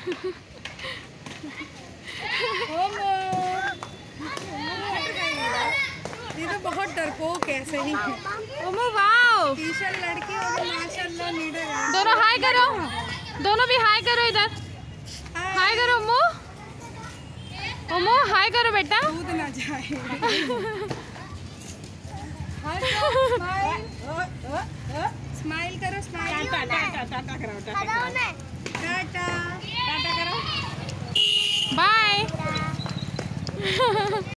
ये तो बहुत डरपोक है सही। ओमो वाओ, टीचर लड़की होगी माशाल्लाह लीडर है। दोनों हाय करो, दोनों भी हाय करो, इधर हाय करो। ओमो ओमो हाय करो बेटा। कूद ना जाए। स्माइल करो, स्माइल। टाटा करो, टाटा करो, बाय।